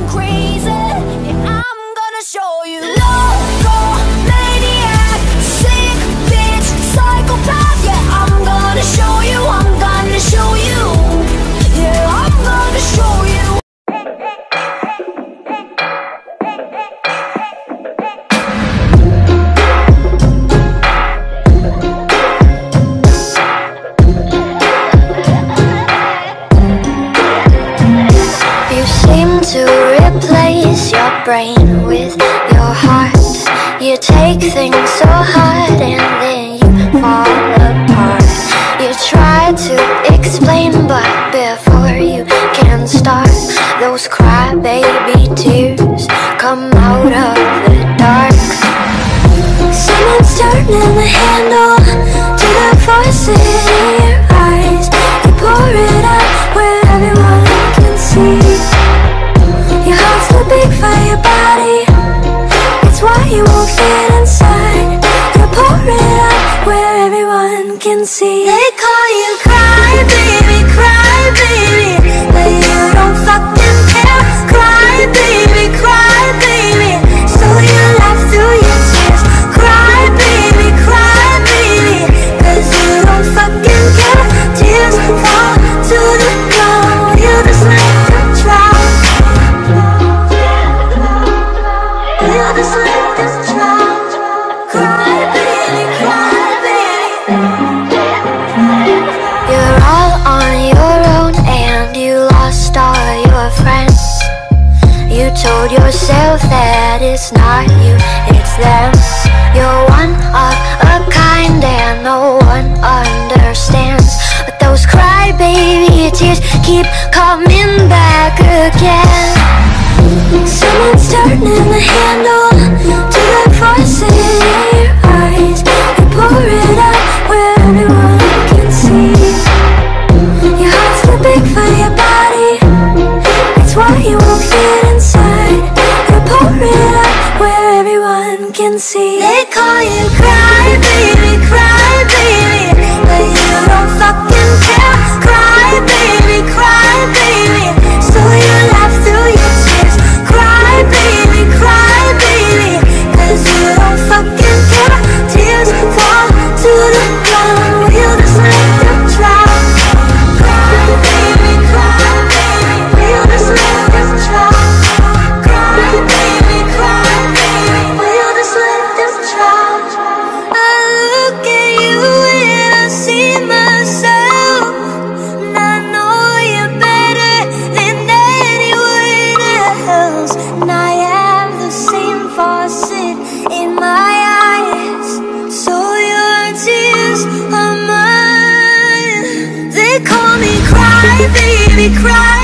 crazy. Yeah, I'm gonna show you. Loco, maniac, sick bitch, psychopath. Yeah, I'm gonna show you. I'm gonna show you. Yeah, I'm gonna show you. To replace your brain with your heart. You take things so hard and then you fall apart. You try to explain, but before you can start, those crybaby tears come out of the dark. Someone's turning the handle to the faucet in your eyes. You pour it out where everyone can see. Your heart's too big for your body, it's why you won't fit inside. You pour it out where everyone can see. They call you cry baby, but you don't fucking care. Cry baby, so you laugh through your tears. Cry baby, cause you don't fucking care. Tears fall to the ground, you just let them drown. You're all on your own and you lost all your friends. You told yourself that it's not you, it's them. You're one of a kind and no one understands. But those crybaby tears keep coming back again. Someone's turning the handle to the faucet in your eyes. You pour it out where everyone can see. Your heart's too big for your body, it's why you won't fit inside. You pour it out where everyone can see. They call you cry baby, but you don't fucking care. Cry baby, so you laugh through your tears. Cry baby, cause you don't fucking care. Tears fall to the ground, you just let them drown. Cry baby, you just let them drown. Cry baby, you just let them drown. I look at you and I see myself, and I know you're better than anyone else. And I have the same faucet in my eyes, so your tears are mine. They call me cry baby,